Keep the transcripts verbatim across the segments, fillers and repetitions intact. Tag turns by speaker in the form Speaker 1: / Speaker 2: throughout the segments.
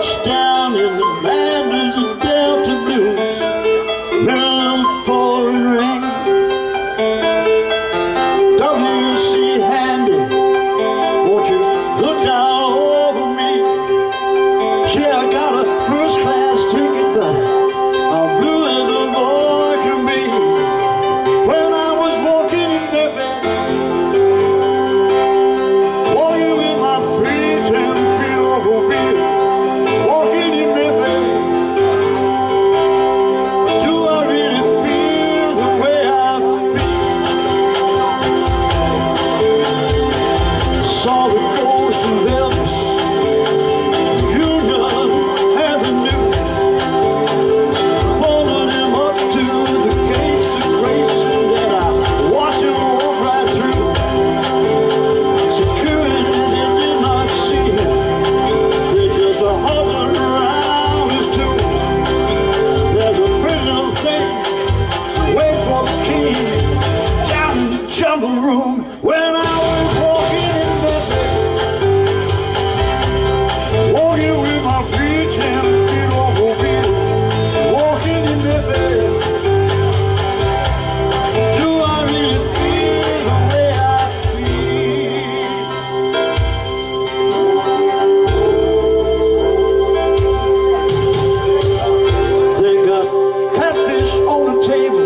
Speaker 1: Touchdown in the land of the Delta Blues, middle of the pouring rain. W C Handy, won't you look down over me? Yeah, I got a first class ticket, but I'm blue as a boy can be. When I was walking in Memphis, walking with my feet ten feet off a wheel, walking in Memphis, do I really feel the way I feel? Saw the ghost of Elvis, Union Avenue, followed him up to the gates of Graceland, and I watched him walk right through. Security, they did not see him, they just hovered around his tomb. There's a prisoner thing, wait for the king, down in the jungle room. When I was walking in Memphis, walking with my feet ten feet off a wheel, walking in Memphis, do I really feel the way I feel? They got catfish on the table,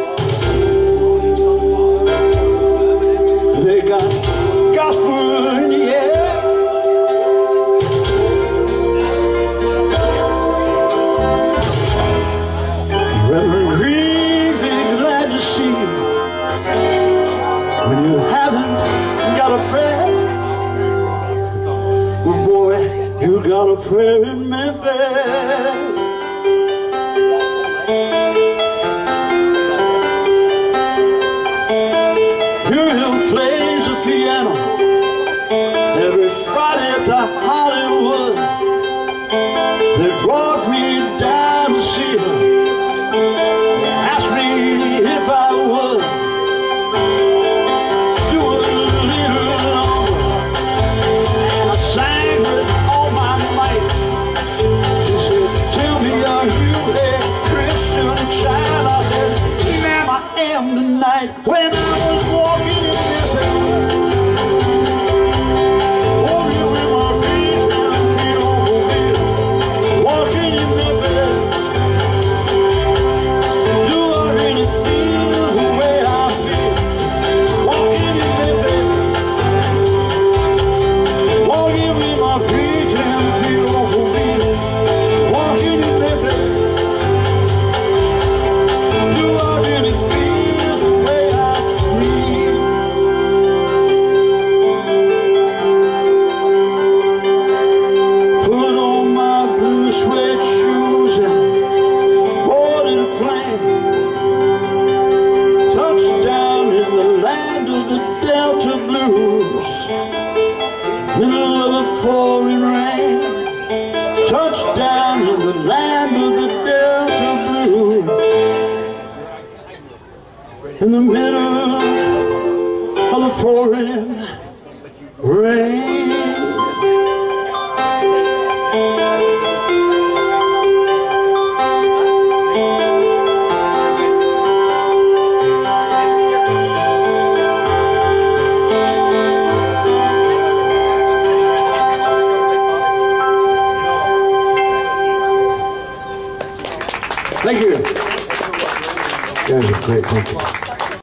Speaker 1: they got gospel in the air. Reverend, be glad to see you when you haven't got a prayer. Well, boy, you got a prayer in Memphis. Muriel plays the piano every Friday at the Hollywood. They brought me down to see her, asked me if I would do a little longer, and I sang with all my might. She said, tell me, are you a Christian child? I said, ma'am, I am tonight. When I was walking in Memphis, walking with my feet ten feet off a wheel, walking in Memphis, do I really feel the way I feel? Walking in Memphis, walking with my feet ten feet off a wheel, walking in Memphis, do I really feel the way I feel? Put on my blue suede shoes and boarded a plane. Touchdown in the land of the Delta Blues, middle of the pouring rain. Touchdown in the land of the Delta Blues, in the middle of the pouring rain. Thank you. Guys are great. Thank you.